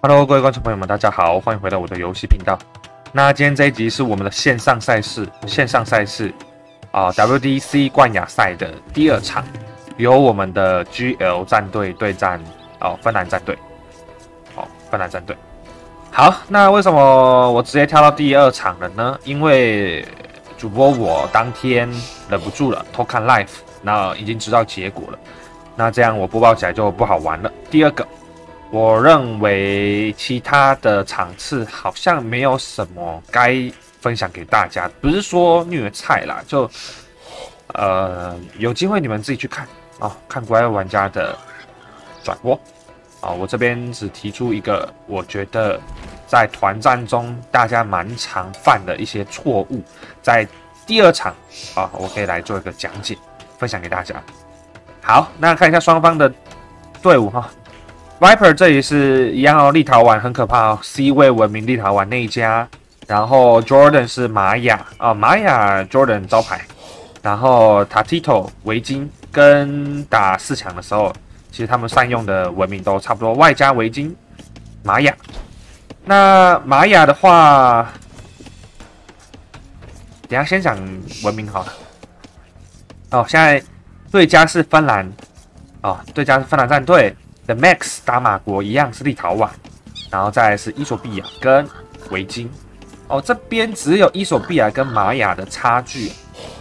Hello，各位观众朋友们，大家好，欢迎回到我的游戏频道。那今天这一集是我们的线上赛事WDC 冠亚赛的第2场，由我们的 GL 战队对战芬兰战队。芬兰战队。好，那为什么我直接跳到第2场了呢？因为主播我当天忍不住了，偷看 live， 那已经知道结果了，那这样我播报起来就不好玩了。第二个。我认为其他的场次好像没有什么该分享给大家，不是说虐菜啦，就有机会你们自己去看看国外玩家的转播我这边只提出一个我觉得在团战中大家蛮常犯的一些错误，在第2场我可以来做一个讲解，分享给大家。好，那看一下双方的队伍Viper 这里是一样立陶宛很可怕C 位文明立陶宛那一家，然后 Jordan 是玛雅玛雅 Jordan 招牌，然后 Tatito 维京跟打4强的时候，其实他们善用的文明都差不多，外加维京玛雅。那玛雅的话，等一下先讲文明好了。现在对家是芬兰对家是芬兰战队。The Max 打马国一样是立陶宛，然后再来是伊索比亚跟维京。这边只有伊索比亚跟玛雅的差距。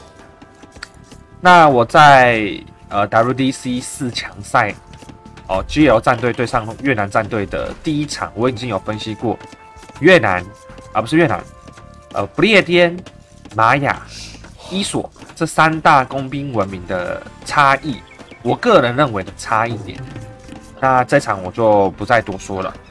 那我在WDC 4强赛GL 战队对上越南战队的第1场，我已经有分析过越南不是越南，不列颠、玛雅、伊索这3大工兵文明的差异，我个人认为的差异点。那这场我就不再多说了，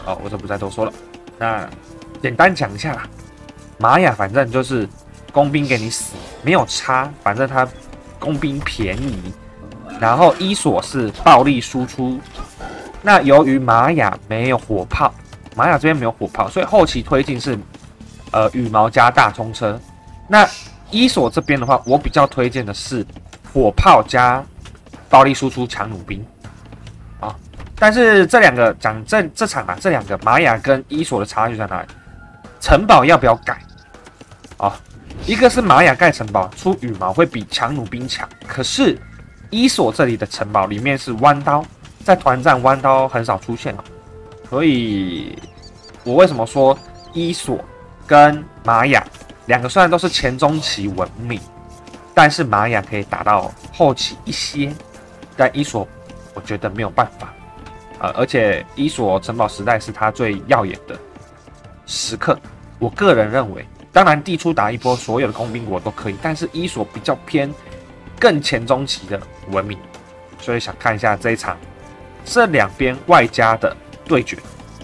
那简单讲一下啦，玛雅反正就是工兵给你死，没有差，反正他工兵便宜。然后伊索是暴力输出，那由于玛雅没有火炮，玛雅这边没有火炮，所以后期推进是羽毛加大冲车。那伊索这边的话，我比较推荐的是火炮加暴力输出强弩兵。但是这两个讲这场这两个玛雅跟伊索的差距在哪里？城堡要不要盖？一个是玛雅盖城堡出羽毛会比强弩兵强，可是伊索这里的城堡里面是弯刀，在团战弯刀很少出现所以我为什么说伊索跟玛雅两个虽然都是前中期文明，但是玛雅可以打到后期一些，但伊索我觉得没有办法。而且伊索城堡时代是他最耀眼的时刻，我个人认为，当然地出打一波所有的工兵国都可以，但是伊索比较偏更前中期的文明，所以想看一下这一场这两边外加的对决。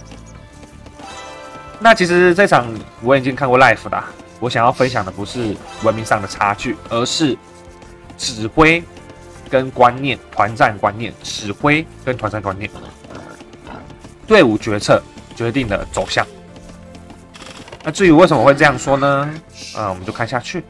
那其实这场我已经看过 live 啦，我想要分享的不是文明上的差距，而是指挥跟观念，团战观念，指挥跟团战观念。队伍决策决定了走向。那至于为什么会这样说呢？我们就看下去。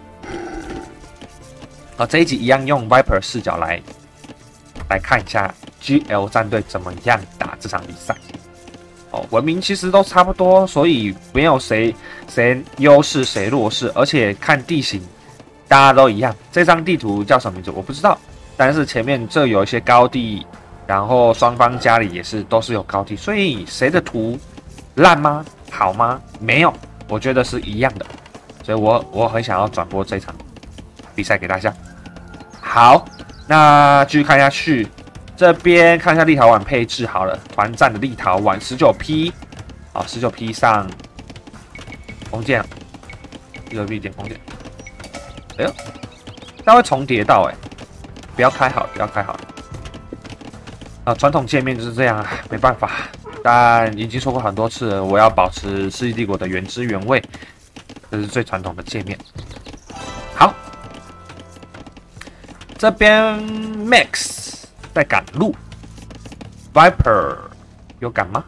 这一集一样用 Viper 视角来看一下 GL 战队怎么样打这场比赛。文明其实都差不多，所以没有谁优势谁弱势，而且看地形大家都一样。这张地图叫什么名字我不知道，但是前面这有一些高地。然后双方家里也都是有高地，所以谁的图烂吗？好吗？没有，我觉得是一样的，所以我很想要转播这场比赛给大家。好，那继续看下去，这边看一下立陶宛配置好了，团战的立陶宛19P，19P 上弓箭，19P 点弓箭，哎呦，它会重叠到不要开好，传统界面就是这样没办法。但已经说过很多次了，我要保持世纪帝国的原汁原味，这是最传统的界面。好，这边 Max 在赶路 ，Viper 有赶吗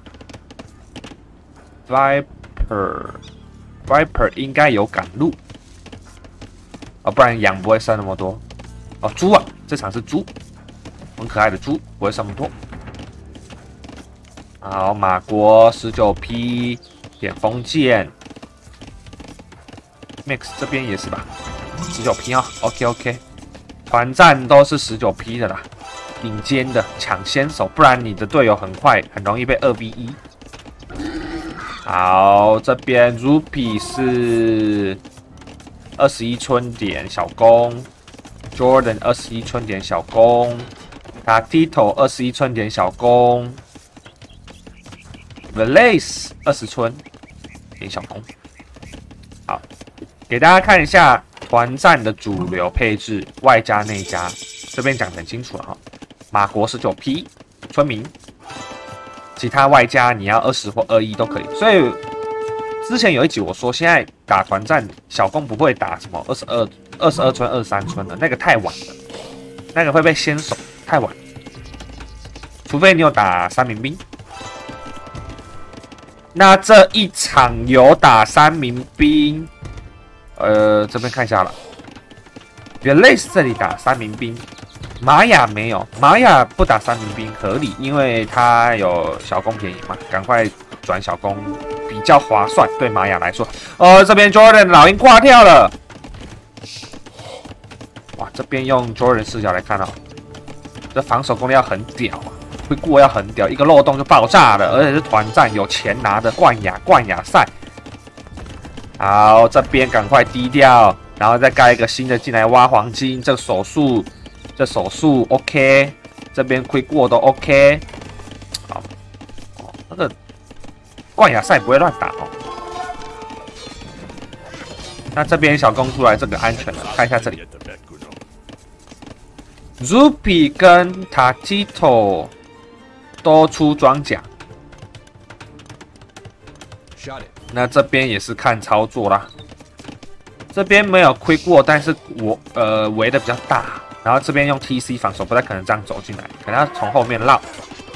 ？Viper 应该有赶路，不然羊不会剩那么多。猪这场是猪。很可爱的猪，不会剩那么多。 好，马国19P 点锋剑 ，Max 这边也是吧，19P 啊 ，OK， 团战都是19P 的啦，顶尖的抢先手，不然你的队友很快很容易被2v1。好，这边 Ruby 是21春点小弓 ，Jordan 21春点小弓，他 Tito 21春点小弓。Velace 20春点小弓，好，给大家看一下团战的主流配置，外加内加，这边讲得很清楚了哈。马国19P 村民，其他外加你要20或21都可以。所以之前有一集我说，现在打团战小弓不会打什么22春、23春的，那个太晚了，那个会被先手，太晚。除非你有打3民兵。那这一场有打3民兵，这边看一下了。Velace 这里打3民兵，玛雅没有，玛雅不打3民兵合理，因为他有小弓便宜嘛，赶快转小弓比较划算，对玛雅来说。这边 Jordan 老鹰挂跳了，哇，这边用 Jordan 视角来看哦，这防守功力要很屌啊。会过要很屌，一个漏洞就爆炸了，而且是团战有钱拿的冠亚赛。好，这边赶快低调，然后再盖一个新的进来挖黄金。这手速 OK， 这边亏过都 OK。好，那个冠亚赛不会乱打哦。那这边小攻出来，这个安全了，看一下这里 ，Ruby 跟 Tatito 都出装甲，那这边也是看操作啦。这边没有亏过，但是我围的比较大，然后这边用 TC 防守，不太可能这样走进来，可能要从后面绕。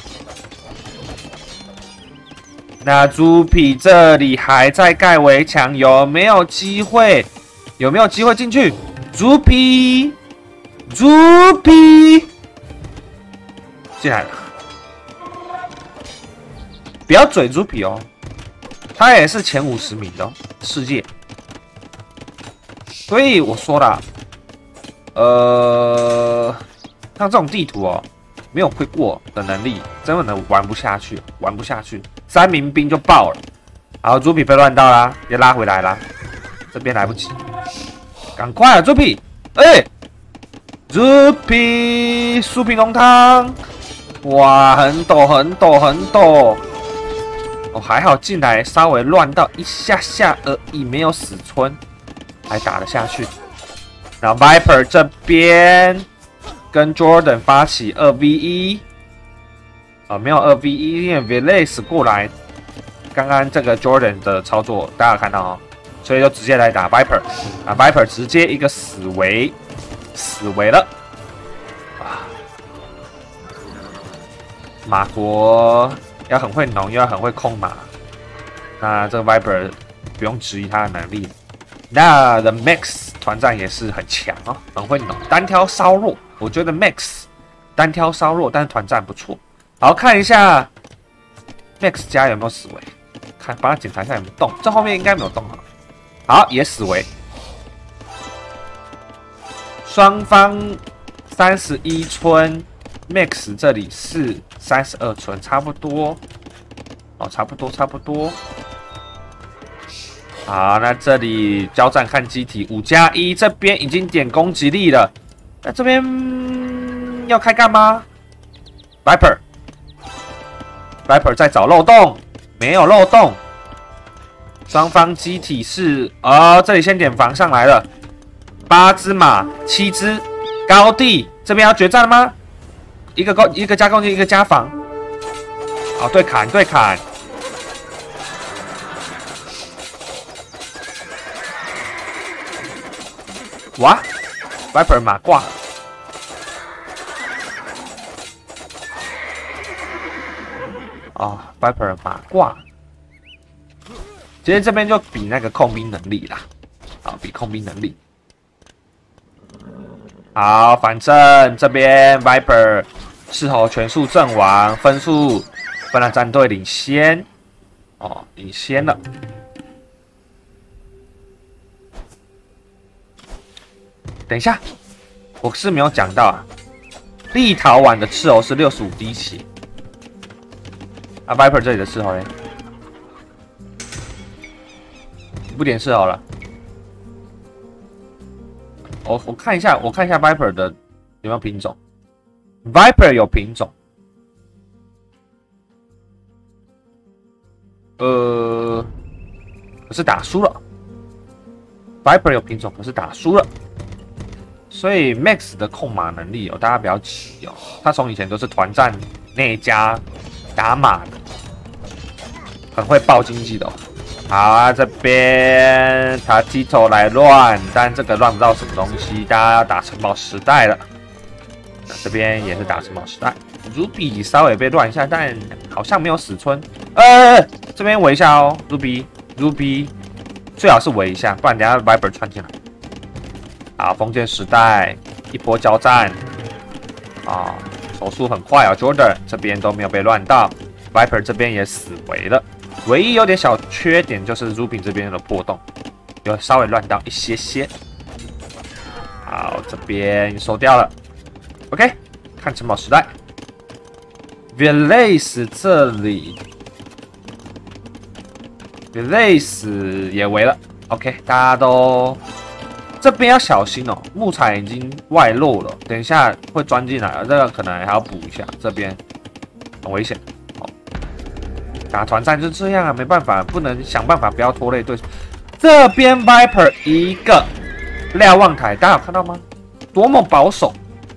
那猪皮这里还在盖围墙，有没有机会？有没有机会进去？猪皮进来了。不要嘴猪皮哦，他也是前50名的、哦、世界，所以我说啦，像这种地图哦，没有会过的能力，真的玩不下去，3民兵就爆了，然后猪皮被乱到啦，也拉回来啦，这边来不及，赶快啊，猪皮，猪皮酥皮浓汤，哇，很陡。哦，还好进来稍微乱到一下而已，没有死村，还打得下去。然后 Viper 这边跟 Jordan 发起2v1，没有2v1，因为 Velace 过来，刚刚这个 Jordan 的操作大家有看到哦，所以就直接来打 Viper， 啊 Viper 直接一个死围了，啊，马国。要很会农，又要很会控马，那这个 Viper 不用质疑他的能力。那 The Max 团战也是很强哦，很会农，单挑稍弱。我觉得 Max 单挑稍弱，但是团战不错。好，看一下 Max 家有没有死围，看帮他检查一下有没有动，这后面应该没有动啊。好，也死围。双方31村。Max 这里是32村，差不多哦，差不多。好，那这里交战看机体5+1，这边已经点攻击力了。那这边要开干吗 ？Viper 在找漏洞，没有漏洞。双方机体是这里先点防上来了，8只马，7只高地，这边要决战了吗？一个加攻击，一个加防。好，对砍。哇 ，Viper 马挂了。Viper 马挂。其实这边就比那个控兵能力啦，比控兵能力。好，反正这边 Viper 斥候全数阵亡，分数芬兰战队领先，哦，领先了。等一下，我是没有讲到啊，立陶宛的斥候是65滴血，啊 ，Viper 这里的斥候嘞，不点斥候了。我看一下 Viper 的有没有品种 ，Viper 有品种。可是打输了。Viper 有品种，可是打输了。所以 Max 的控马能力哦，大家不要急哦。他从以前都是团战内加打马的，很会爆经济的哦。好啊，这边他低头来乱，但这个乱不到什么东西，大家要打城堡时代了。那这边也是打城堡时代。Ruby 稍微被乱一下，但好像没有死村。这边围一下哦 ，Ruby 最好是围一下，不然等下 Viper 穿进来。好，封建时代一波交战啊，手速很快啊 ，Jordan 这边都没有被乱到 ，Viper 这边也死围了。唯一有点小缺点就是 Ruby 这边的破洞有稍微乱到一些些。好，这边收掉了。OK， 看城堡时代 ，Village 这里。Village 也围了 ，OK， 大家都这边要小心哦，木材已经外露了，等一下会钻进来了，这个可能还要补一下，这边很危险。哦，打团战就这样啊，没办法，不能想办法不要拖累对手。这边 Viper 一个瞭望台，大家有看到吗？多么保守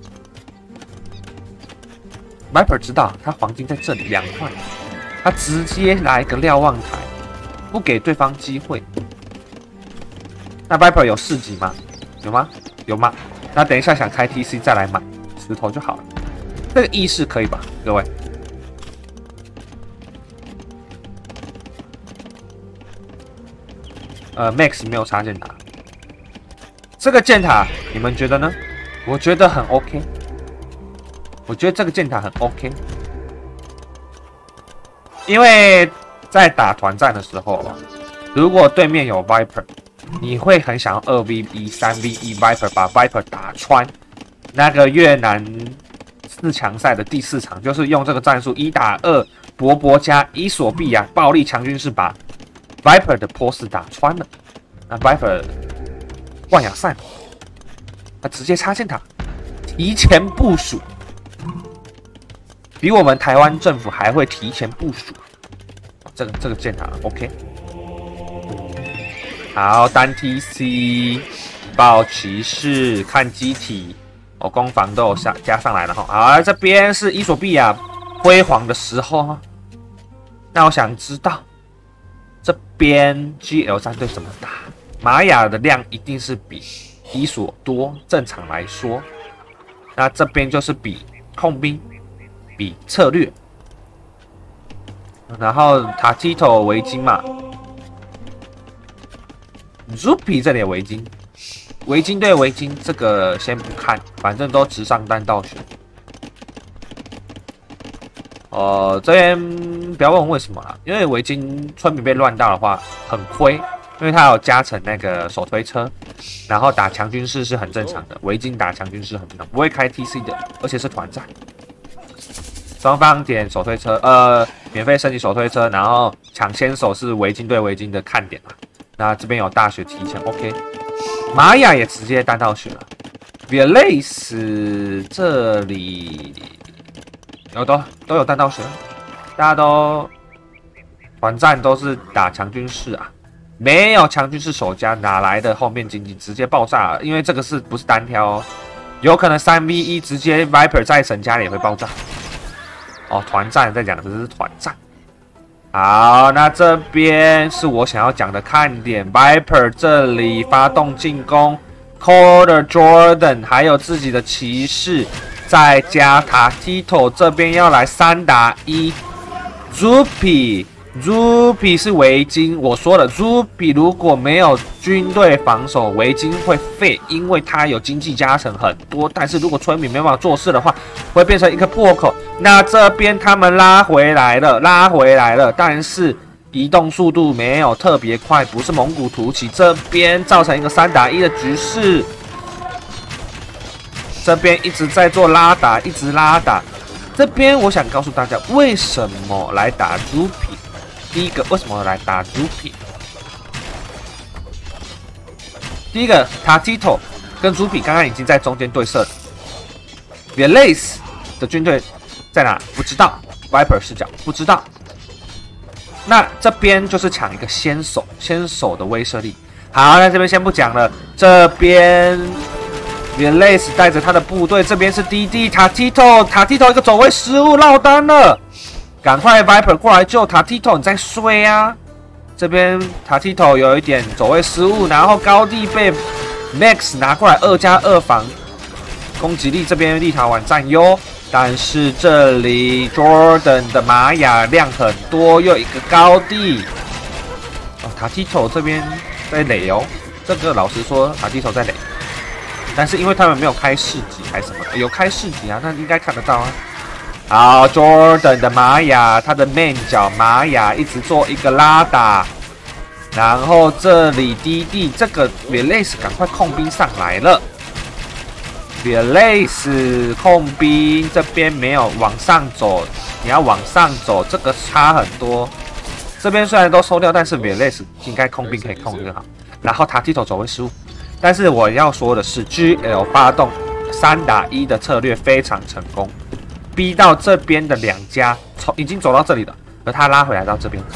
！Viper 知道他黄金在这里2块，他直接来一个瞭望台。不给对方机会，那 Viper 有4级吗？有吗？有吗？那等一下想开 TC 再来买石头就好了。这个意识可以吧，各位？Max 没有插箭塔，这个箭塔你们觉得呢？我觉得很 OK， 我觉得这个箭塔很 OK， 因为。在打团战的时候，如果对面有 Viper， 你会很想要2v1、3v1 Viper 把 Viper 打穿。那个越南4强赛的第4场，就是用这个战术1打2，博博加伊索比亚暴力强军是把 Viper 的波士打穿了。那 Viper 万亚散，他直接插箭塔，提前部署，比我们台湾政府还会提前部署。这个箭塔 OK， 好，单 TC 爆骑士看机体，哦，攻防都有加上来了哈。好，这边是伊索比亚辉煌的时候哈。那我想知道这边 GL 战队怎么打？玛雅的量一定是比伊索多，正常来说，那这边就是比控兵，比策略。然后塔基头围巾嘛 ，Ruby 这里有围巾，围巾对围巾这个先不看，反正都直上单倒选。这边不要问为什么啦，因为围巾村民被乱到的话很亏，因为它有加成那个手推车，然后打强军士是很正常的，围巾打强军士很正常，不会开 TC 的，而且是团战。双方点手推车，免费升级手推车，然后抢先手是围巾对围巾的看点嘛。那这边有大雪提前 OK， 玛雅也直接单道雪了。Village 这里都有单道雪，大家都团战都是打强军士啊，没有强军士手加哪来的后面经济直接爆炸了？因为这个是不是单挑哦？有可能3v1直接 Viper 在神家里也会爆炸。哦，团战在讲的是团战。好，那这边是我想要讲的看点 ，Viper 这里发动进攻 ，Calder Jordan 还有自己的骑士，再加塔 Tito 这边要来3打1 ，Ruby 是围巾，我说了 ，Ruby 如果没有军队防守，围巾会废，因为它有经济加成很多，但是如果村民没办法做事的话，会变成一个破口。 那这边他们拉回来了，但是移动速度没有特别快，不是蒙古突起，这边造成一个3打1的局势。这边一直在做拉打，一直拉打。这边我想告诉大家，为什么来打猪皮？第一个，为什么来打猪皮？第一个 ，Tatito 跟猪皮刚刚已经在中间对射了。Villace 的军队在哪？不知道。Viper 视角不知道。那这边就是抢一个先手的威慑力。好，那这边先不讲了。这边 Villace 带着他的部队，这边是 DD Tatito 一个走位失误落单了。赶快 Viper 过来救 Tatito， 你在衰啊！这边 Tatito 有一点走位失误，然后高地被 Max 拿过来2+2防，攻击力这边立陶宛占优，但是这里 Jordan 的玛雅量很多，又一个高地。哦 ，Tatito 这边在垒哦，这个老实说 Tatito 在垒，但是因为他们没有开市集还是什么，有开市集啊，那应该看得到啊。好 ，Jordan 的玛雅，他的 main 角玛雅一直做一个拉打，然后这里DD这个 Villace 赶快控兵上来了 ，Villace 控兵这边没有往上走，你要往上走，这个差很多。这边虽然都收掉，但是 Villace 应该控兵可以控得更好。然后Tatito走位失误，但是我要说的是 ，GL 发动3打1的策略非常成功。逼到这边的2家已经走到这里了，而他拉回来到这边，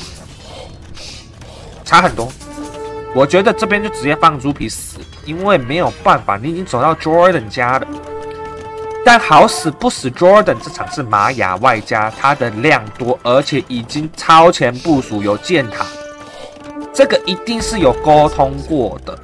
差很多。我觉得这边就直接放猪皮死，因为没有办法，你已经走到 Jordan 家了。但好死不死 ，Jordan 这场是玛雅外加，他的量多，而且已经超前部署有箭塔，这个一定是有沟通过的。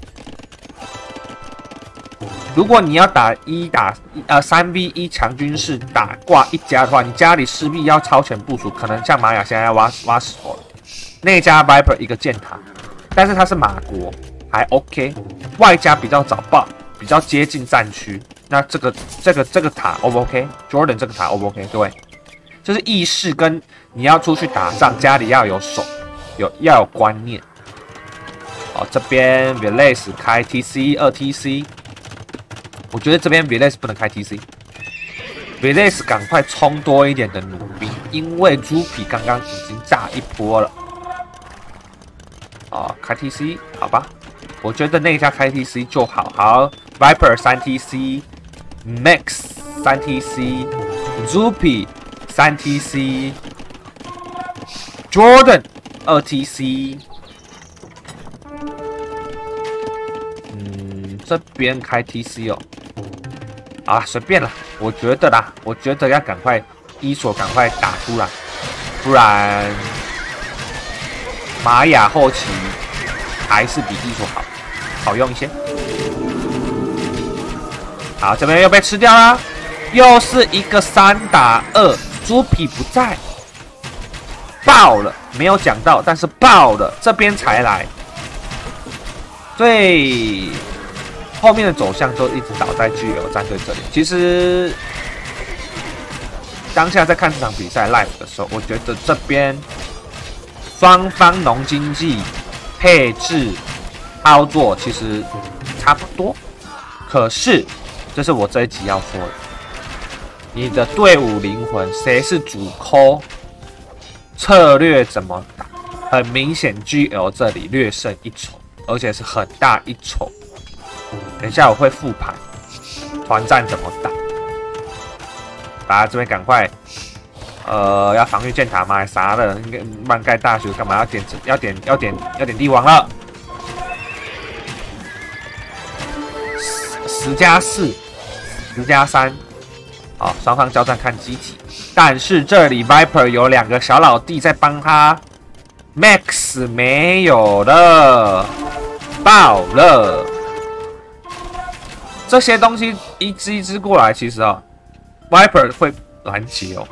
如果你要打3v1强军式打挂1家的话，你家里势必要超前部署，可能像玛雅现在要挖石头了。内加 Viper 一个箭塔，但是它是马国，还 OK， 外加比较早爆，比较接近战区。那这个塔 O 不 OK？Jordan 这个塔 O 不 OK？ 各位，就是意识跟你要出去打仗，家里要有手，要有观念。哦，这边 Villace 开 TC 2TC。我觉得这边 Villace 不能开 TC，Villace 赶快冲多一点的弩兵，因为猪皮刚刚已经炸一波了。哦，开 TC 好吧，我觉得那家开 TC 就好。好 ，Viper 3TC，Max 3TC， 猪皮3TC，Jordan 2TC。这边开 TC 哦，啊，随便了，我觉得要赶快伊索赶快打出来，不然玛雅后期还是比伊索好用一些。好，这边又被吃掉了，又是一个3打2，猪皮不在，爆了，没有讲到，但是爆了，这边才来，对。后面的走向就一直倒在 GL 战队这里。其实当下在看这场比赛 live 的时候，我觉得这边双方农经济配置操作其实差不多。可是，这是我这一集要说的，你的队伍灵魂谁是主 call， 策略怎么打？很明显 ，GL 这里略胜一筹，而且是很大一筹。等一下我会复盘团战怎么打，大家这边赶快，要防御箭塔吗？啥的，应该漫盖大学干嘛要点帝王了？10+4，10+3，好，双方交战看机体，但是这里 Viper 有2个小老弟在帮他 ，Max 没有了，爆了。这些东西一只一只过来，其实啊 ，Viper 会拦截哦。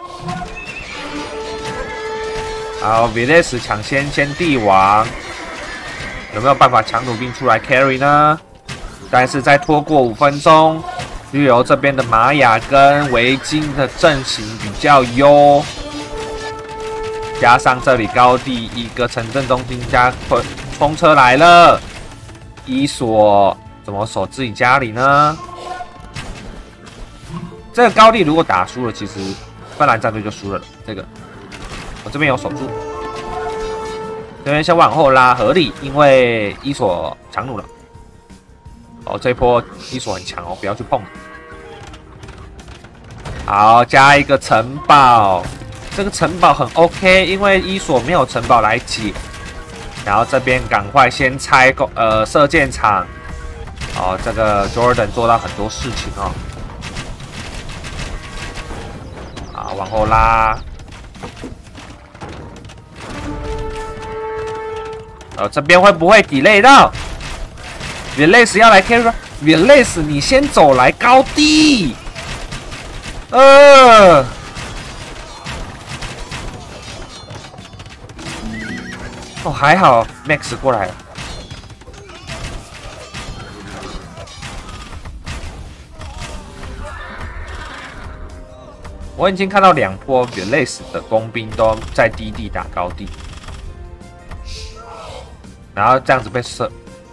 好 ，Villace 抢先帝王，有没有办法抢弩兵出来 carry 呢？但是再拖过5分钟绿油这边的玛雅跟维京的阵型比较优，加上这里高地一个城镇中心加冲车来了，伊索怎么守自己家里呢？这个高地如果打输了，其实芬兰战队就输了。这个我这边有守住，这边先往后拉合理，因为伊索强弩了。哦，这一波伊索很强哦，不要去碰。好，加一个城堡，这个城堡很 OK， 因为伊索没有城堡来解。然后这边赶快先拆射箭场。哦，这个 Jordan 做到很多事情哦。好，往后拉。这边会不会 delay 到 ？Villace 要来 carry 吗 ？Villace 你先走来高地。哦，还好 Max 过来了。我已经看到2波 Villace 的工兵都在低地打高地，然后这样子被射。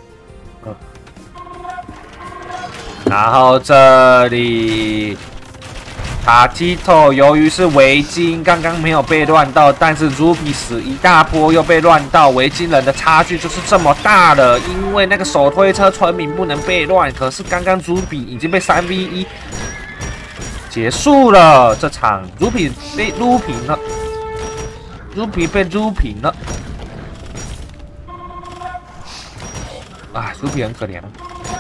然后这里。塔基托由于是维京，刚刚没有被乱到，但是 Ruby 死一大波又被乱到，维京人的差距就是这么大了。因为那个手推车村民不能被乱，可是刚刚 Ruby 已经被3v1结束了这场 ，Ruby 被撸平了 ，Ruby 被撸平了。啊 ，Ruby 很可怜了。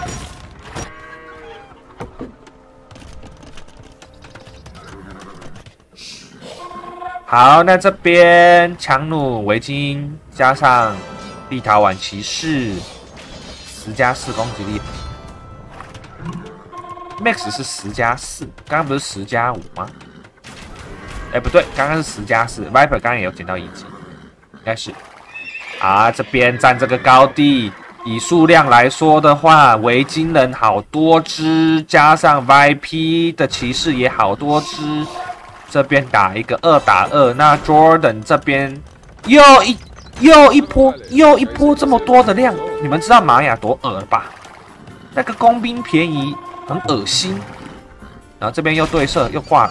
好，那这边强弩维京加上立陶宛骑士10+4攻击力 ，Max 是10+4，刚刚不是10+5吗？哎，不对，刚刚是10+4 ，Viper 刚刚也有捡到1级，应该是。啊，这边占这个高地，以数量来说的话，维京人好多只，加上 YP 的骑士也好多只。这边打一个2打2，那 Jordan 这边又一波这么多的量，你们知道玛雅多恶了吧？那个工兵便宜，很恶心。然后这边又对射又挂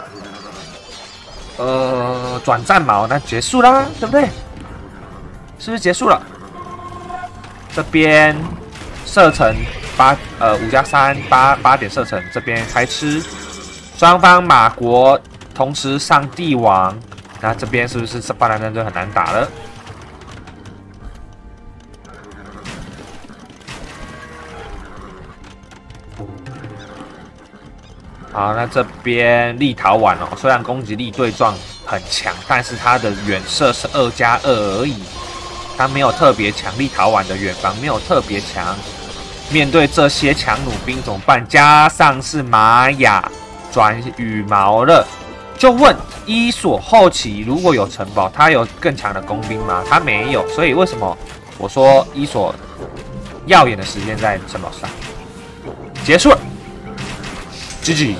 了，转战矛，那结束啦，对不对？是不是结束了？这边射程5+3 8点射程，这边开吃，双方马国。同时上帝王，那这边是不是芬兰战队很难打了？好，那这边立陶宛哦，虽然攻击力对撞很强，但是它的远射是2+2而已，它没有特别强。立陶宛的远防没有特别强，面对这些强弩兵怎么办？加上是玛雅转羽毛了。就问伊索后期如果有城堡，他有更强的工兵吗？他没有，所以为什么我说伊索耀眼的时间在城堡上？结束了 ，GG。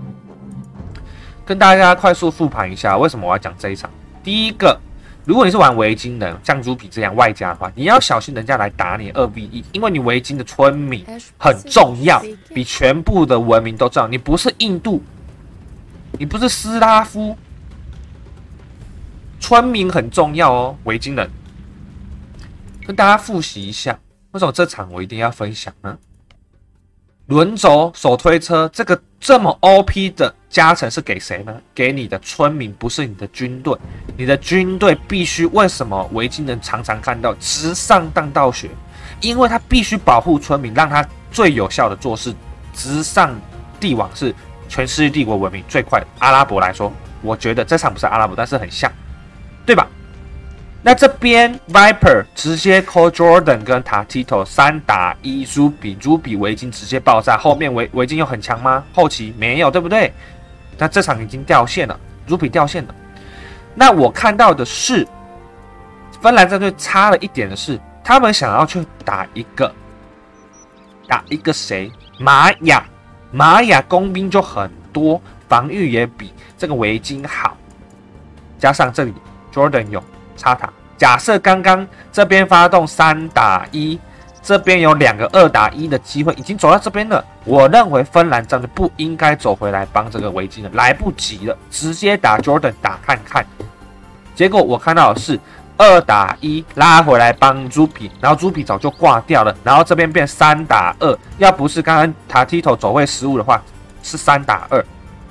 跟大家快速复盘一下，为什么我要讲这一场？第一个，如果你是玩维京人，像猪皮这样外加的话，你要小心人家来打你2v1，因为你维京的村民很重要，比全部的文明都重要。你不是印度。你不是斯拉夫，村民很重要哦，维京人。跟大家复习一下，为什么这场我一定要分享呢？轮轴手推车这么 OP 的加成是给谁呢？给你的村民，不是你的军队。你的军队必须为什么维京人常常看到直上当道学？因为他必须保护村民，让他最有效的做事。直上帝王是。全世界帝国文明最快的阿拉伯来说，我觉得这场不是阿拉伯，但是很像，对吧？那这边 Viper 直接 call Jordan 跟 Tatito 3打1 Ruby 维京直接爆炸，后面维京又很强吗？后期没有，对不对？那这场已经掉线了 ，Ruby 掉线了。那我看到的是，芬兰战队差了一点的是，他们想要去打一个谁？玛雅。 玛雅工兵就很多，防御也比这个维京好，加上这里 Jordan 有插塔。假设刚刚这边发动3打1，这边有2个2打1的机会，已经走到这边了。我认为芬兰战队不应该走回来帮这个维京了，来不及了，直接打 Jordan 打看看。结果我看到的是2打1拉回来帮猪皮，然后猪皮早就挂掉了，然后这边变3打2，要不是刚刚塔蒂头走位失误的话，是3打2。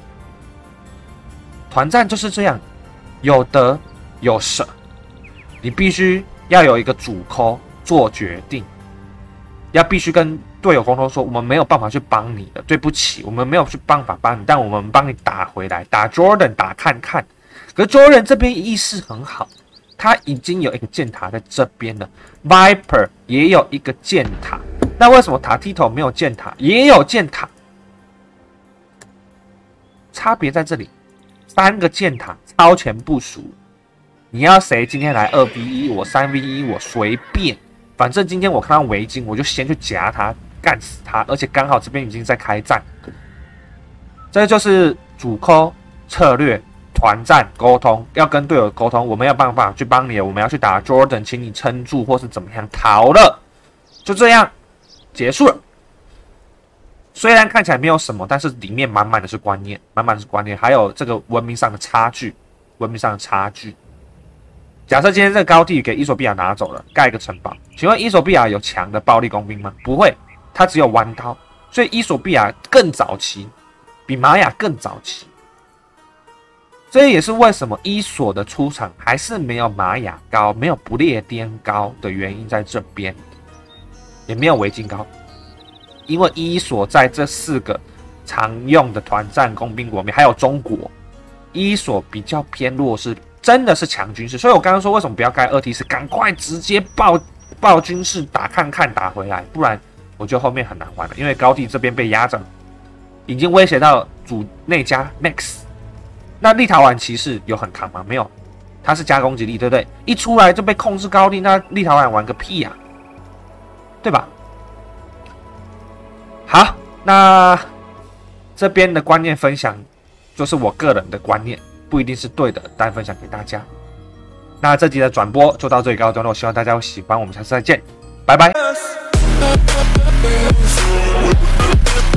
团战就是这样，有得有舍。你必须要有一个主 call 做决定，必须跟队友沟通说，我们没有办法去帮你的，对不起，我们没有去办法帮你，但我们帮你打回来，打 Jordan 打看看。可是 Jordan 这边意识很好，他已经有一个箭塔在这边了 ，Viper 也有一个箭塔，那为什么塔 Tito 没有箭塔？也有箭塔，差别在这里，3个箭塔超前部署。你要谁今天来2v1，我3v1，我随便，反正今天我看到围巾，我就先去夹他，干死他，而且刚好这边已经在开战，这就是主 call 策略、团战沟通，要跟队友沟通，我们要办法去帮你，我们要去打 Jordan， 请你撑住或是怎么样，逃了，就这样结束了。虽然看起来没有什么，但是里面满满的是观念，还有这个文明上的差距，假设今天这个高地给伊索比亚拿走了，盖一个城堡，请问伊索比亚有强的暴力工兵吗？不会，他只有弯刀，所以伊索比亚更早期，比玛雅更早期。这也是为什么伊索的出场还是没有玛雅高，没有不列颠高的原因在这边，也没有维京高，因为伊索在这4个常用的团战工兵国里面，还有中国，伊索比较偏弱势。真的是强军事，所以我刚刚说为什么不要盖2T4，赶快直接爆军事打看看打回来，不然我觉得后面很难玩了，因为高地这边被压着，已经威胁到主内加 Max。那立陶宛骑士有很扛吗？没有，他是加攻击力，对不对？一出来就被控制高地，那立陶宛玩个屁呀，对吧？好，那这边的观念分享就是我个人的观念。不一定是对的，但分享给大家。那这集的转播就到这里告一段落，希望大家会喜欢。我们下次再见，拜拜。